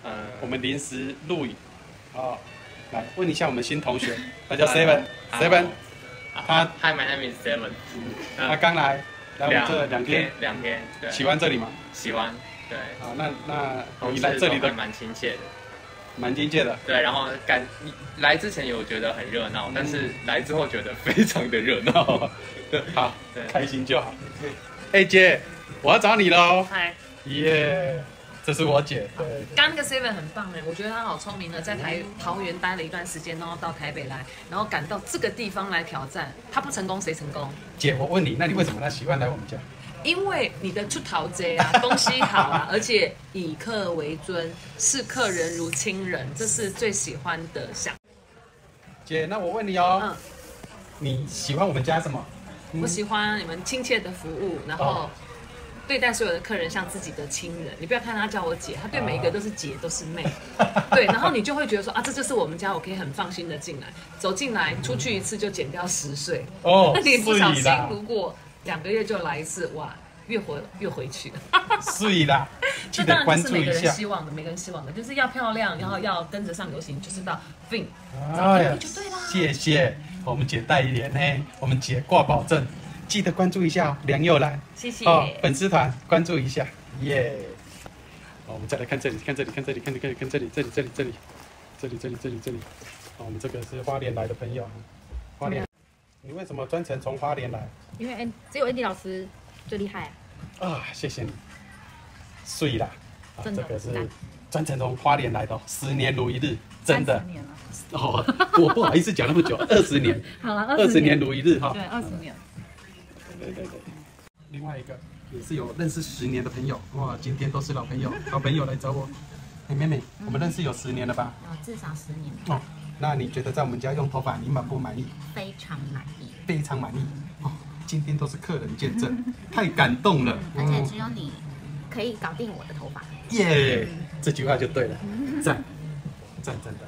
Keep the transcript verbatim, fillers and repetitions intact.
嗯， 我们临时录影，哦，来问一下我们新同学，他叫 Seven Seven， 他 Hi my name is Seven， 他刚来，来我们这两天两天，对， 喜欢这里吗？ 喜欢，对。 好，那那你来这里的蛮亲切的。 蛮亲切的， 对，然后感来之前有觉得很热闹，但是来之后觉得非常的热闹。 对，好，对，开心就好。哎姐，我要找你喽。 嗨， 耶，这是我姐。对， 刚那个 Seven 很棒哎，我觉得他好聪明的，在台桃园待了一段时间，然后到台北来，然后赶到这个地方来挑战。他不成功谁成功？ 姐，我问你，那你为什么他喜欢来我们家？ 因为你的出逃贼啊，东西好啊，而且以客为尊，视客人如亲人，这是最喜欢的想。 姐，那我问你哦， 嗯， 你喜欢我们家什么？ 我喜欢你们亲切的服务，然后对待所有的客人像自己的亲人。你不要看他叫我姐，他对每一个都是姐，都是妹。对，然后你就会觉得说啊，这就是我们家，我可以很放心的进来，走进来，出去一次就减掉十岁。 哦， 那你不小心如果 两个月就来一次，哇，越活越回去。 是啦，记这当然得关就是每个人注一下。 希望的，每个人希望的，就是要漂亮，然后要跟着上流行，就是到 Fin 找哎呀 Fin 就对啦。 谢谢，我们姐代言呢，我们姐挂保证，记得关注一下梁佑兰。 谢谢。 哦，粉丝团关注一下，耶。好，我们再来看这里，看这里，看这里，看这里，看这里，这里，这里，这里，这里，这里，这里，这里。好，我们这个是花莲来的朋友，花莲。 你为什么专程从花莲来？ 因为 N 只有 Andy 老师最厉害啊！ 啊，谢谢你，碎啦！啊， 真的这个是赞专程从花莲来的哦，十年如一日，真的三十年了。 哦，我不好意思讲那么久，二十年， 好了， 二十年如一日哈。 对，二十年。 对对对。另外一个也是有认识十年的朋友，哇，今天都是老朋友，好朋友来找我。哎，妹妹，我们认识有十年了吧？ 啊，至少十年。 哦，那你觉得在我们家用头发，你满不满意？ 非常满意。 非常满意哦，今天都是客人见证，太感动了。 而且只有你可以搞定我的头发。 耶，这句话就对了，赞赞真的。